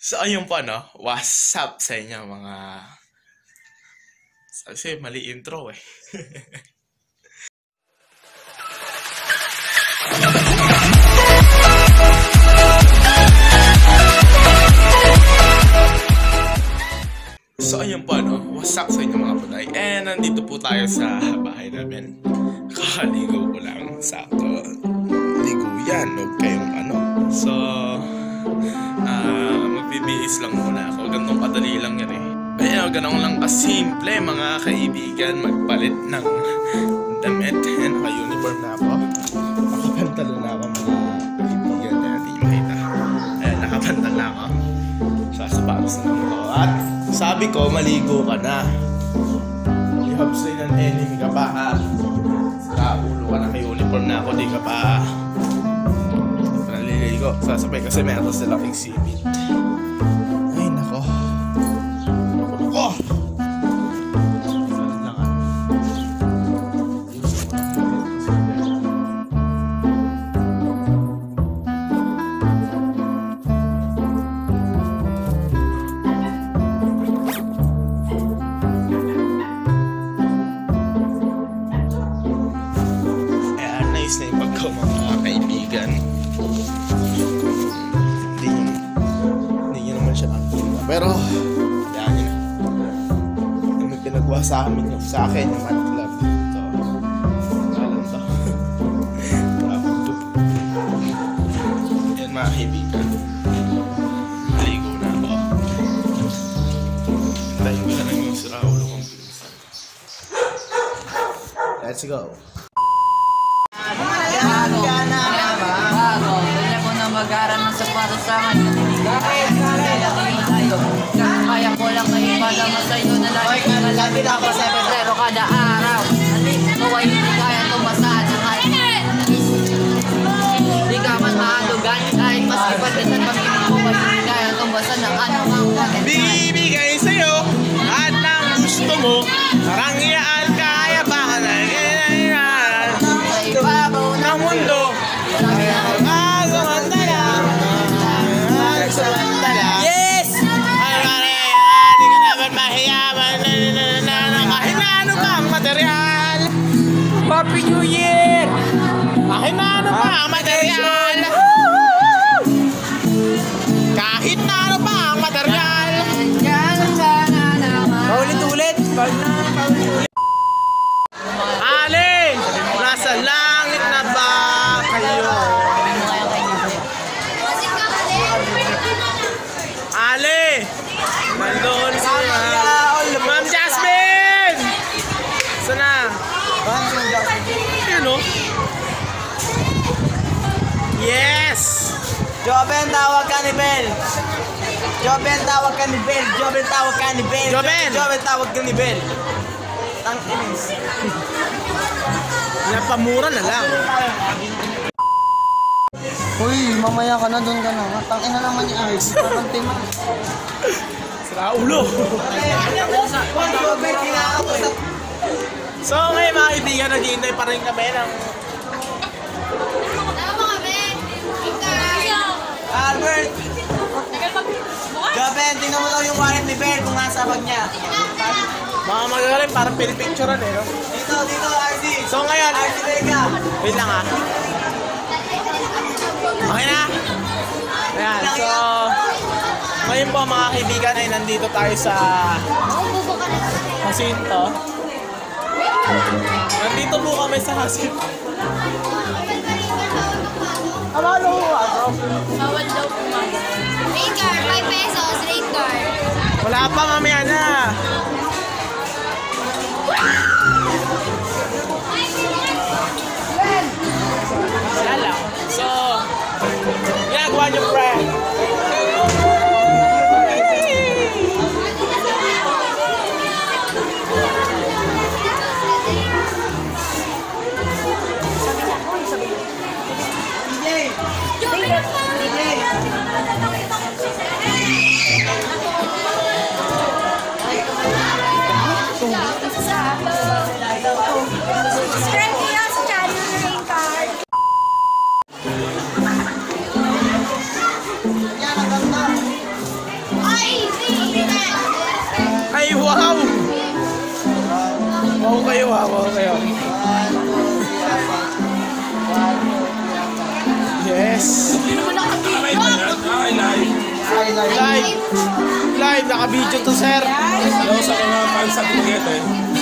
So ayun po no, what's up sa inyo mga... Kasi mali intro eh. So ayun po no, what's up sa inyo mga puday. And nandito po tayo sa bahay namin. Kakaligo ko lang, sakto. Ligo yan, huwag kayong ano. So, magbibihis lang muna ako. Ganun kadali lang yan eh. Kaya ganun lang kasimple mga kaibigan. Magpalit ng damit. And naka-uniform na ako. Nakapantalon na ako mga kaibigan. Ayan, hindi nyo makita. Ayan, nakapantal na ako. Sasapatos na ako. At sabi ko, maligo ka na. You have seen an enemy ka pa ha. Sa ulo ka, naka-uniform na ako. Di ka pa naliligo. Sasabay kasi meron silang exhibit. Ay nako. Oh! Nice na yung pagkaw mga kaibigan. Hindi nyo naman siya nakikita. Pero, yan yun. May pinagawa sa amin yung sa akin yung mat club. Ito. Alam to. Tapos ito. Yan mga kaibigan. Maligo na ako. Hintayin ko na lang yung siraulo kong bilisan. Let's go. Mag-aral ng sapatos sa akin. Kaya ko lang kayo padama sa'yo na lagi ka nalabi na pero kada araw kaway hindi kaya tumasahan ng height. Di ka man maalugan kahit maski patisan pag-ibig mo hindi kaya tumasan ng anumang patent. Bibigay sa'yo at ng gusto mo karangyaan kaya ba ka na sa ibabaw ng mundo. Yes! Hindi ka naman mahiyaman. Kahit na ano pa ang material. Happy New Year! Kahit na ano pa ang material. Kahit na ano pa ang material. Paulit-ulit! Alin! Nasa langit na ba kayo? Ale! Nandun siya. Ma'am Jasmine! Sana? Yun o. Yes! Joben, tawag ka ni Bel! Joben, tawag ka ni Bel! Joben, tawag ka ni Bel! Joben! Joben, tawag ka ni Bel! Tang-inis. Napamura na lang. Uy, mamaya ka na, doon ka na. Tangina naman ni Ice. Parang tima. Sira ulo. So ngayon mga kaibigan, nag-iintay pa rin kami ng... Albert! Joben, tingnan mo daw yung wallet ni Bel kung nasa bag niya. Mga magaling, parang pinipicturean eh, no? Dito, RC. So ngayon, RC Vega. wait lang ah. Okay na? Ayan, so... Ngayon po mga kaibigan ay nandito tayo sa... Jacinto. Nandito po kami sa Jacinto. Amalo ko ah, Bawal daw pumasok. Rate card, 5 pesos, rate card. wala pa mamaya na. Wala lang. So, ginagawa niyo friend. Wow, kayo. Yes. Live. Live, naka-video to, sir. Hello sa mga fans sa Dumaguete.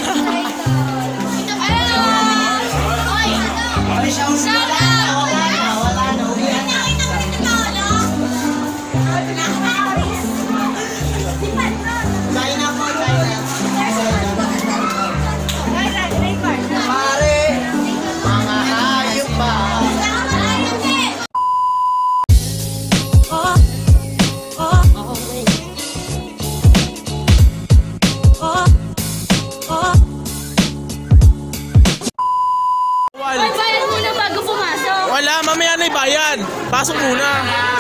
Bayad muna bago pumasok. Wala, mamaya na ibayan. Pasok muna.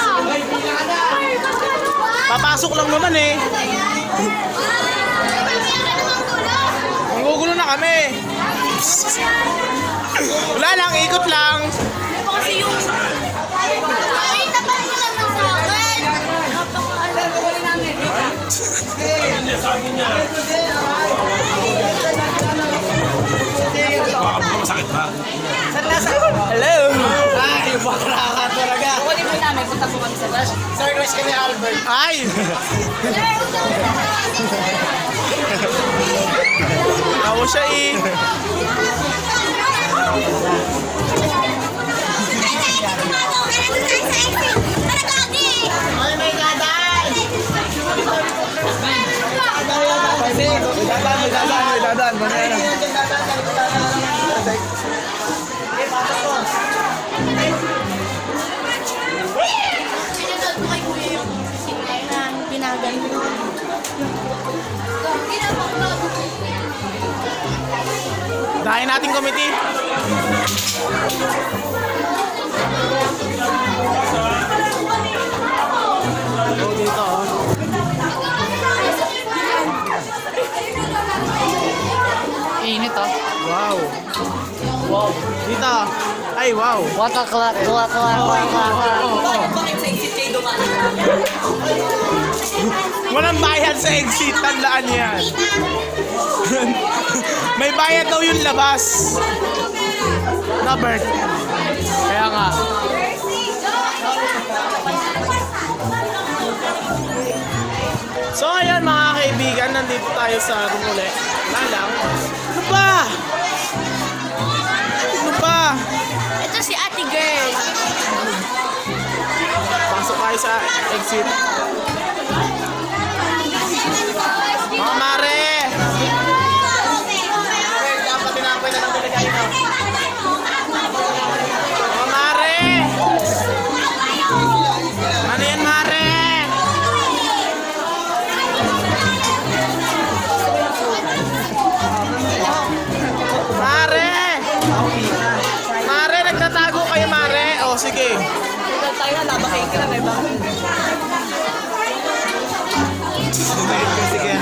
Papasok lang naman eh. Manggugulo na kami. Wala lang, ikot lang. Kasi yung... Ay, tapat mo lang sa akin. Masakit ba? Hello. Ay, bakla ka talaga. Kunin mo namin, punta po kami sa bus. Sir, crush ka ni Albert. Ay. Ako siya eh. Ay, may dadaan! May dadaan. Mamaya na. Pinanood ko kay Kuya yung sinay na pinagan mo. Dahin nating committee. Oh, dito oh. Init oh. Wow. Wow. Dito. Ay, wow. What a clock. Walang bayad sa exit. Tandaan yan. May bayad daw yung labas. Na, Bert? Kaya nga. So ayan mga kaibigan, nandito tayo sa room ulit. Wala lang. Ano ba? Ano ba? Ito si ate girl. Pasok tayo sa exit. Mga mare! Dapat tinapay na lang talaga ito. Mga mare! Ano yan mare? Mare! Mare, nagtatago kayo mare? O sige. Tayo na, labakay ka na, may bakit. Sige.